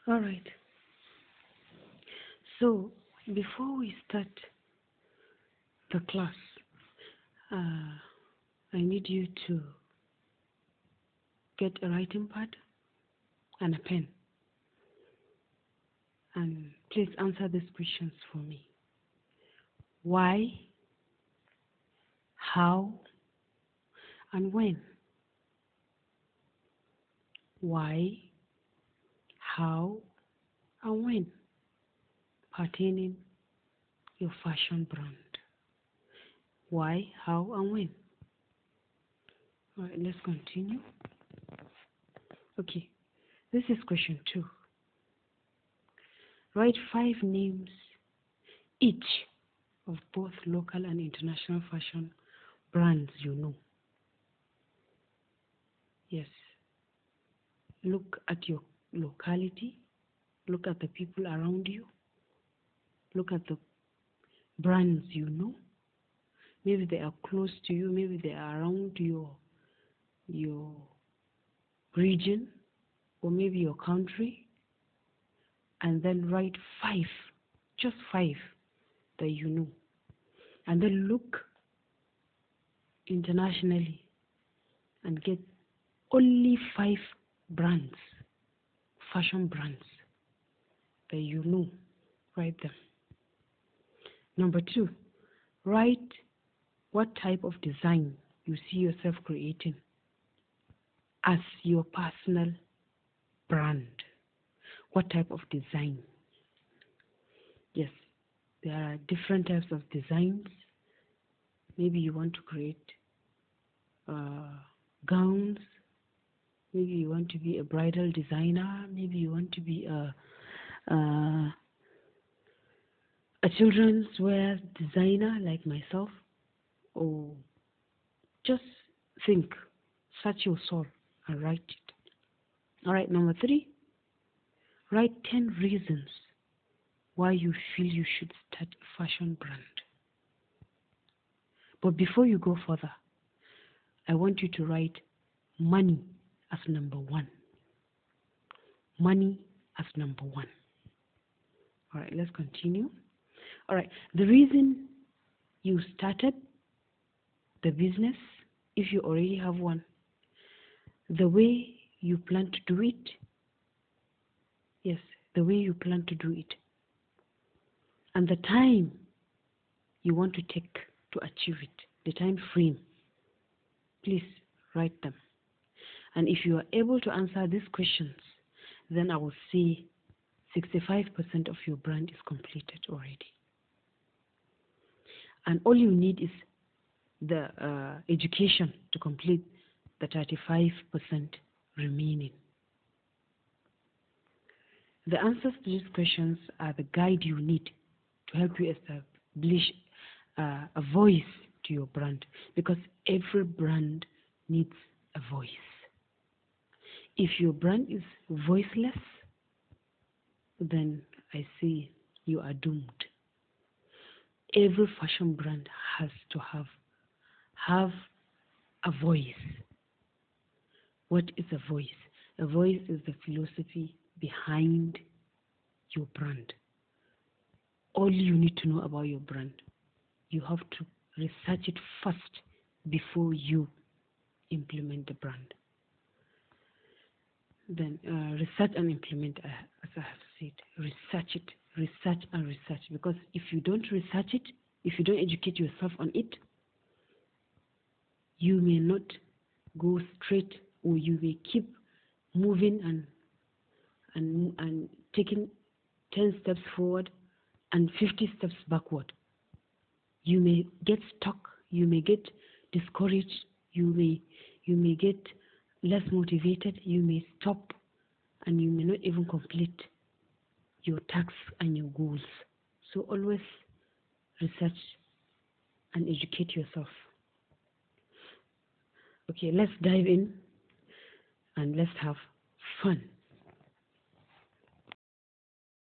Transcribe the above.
All right. So before we start the class, I need you to get a writing pad and a pen, and please answer these questions for me. Why, how, and when? Why, how, and when pertaining your fashion brand. Why, how, and when? All right, let's continue. Okay, this is question 2. Write 5 names each of both local and international fashion brands you know. Yes, look at your locality, look at the people around you, look at the brands you know. Maybe they are close to you, maybe they are around your region, or maybe your country, and then write 5, just 5 that you know. And then look internationally and get only 5 brands, fashion brands that you know. Write them. Number 2, write what type of design you see yourself creating as your personal brand. What type of design? Yes, there are different types of designs. Maybe you want to create gowns. Maybe you want to be a bridal designer. Maybe you want to be a children's wear designer like myself. Or just think, search your soul and write it. All right, number 3, write 10 reasons why you feel you should start a fashion brand. But before you go further, I want you to write money as number 1. Money as number 1. All right, let's continue. All right, the reason you started the business, if you already have one, the way you plan to do it. Yes, the way you plan to do it. And the time you want to take to achieve it, the time frame. Please write them. And if you are able to answer these questions, then I will say 65% of your brand is completed already. And all you need is the education to complete the 35% remaining. The answers to these questions are the guide you need to help you establish a voice to your brand, because every brand needs a voice. If your brand is voiceless, then I say you are doomed. Every fashion brand has to have a voice. What is a voice? A voice is the philosophy behind your brand. All you need to know about your brand, you have to research it first before you implement the brand. Then research and implement, as I have said. Research it, research and research. Because if you don't research it, if you don't educate yourself on it, you may not go straight, or you may keep moving and taking 10 steps forward and 50 steps backward. You may get stuck, you may get discouraged, you may get less motivated, you may stop, and you may not even complete your tasks and your goals. So always research and educate yourself. Okay, let's dive in and let's have fun.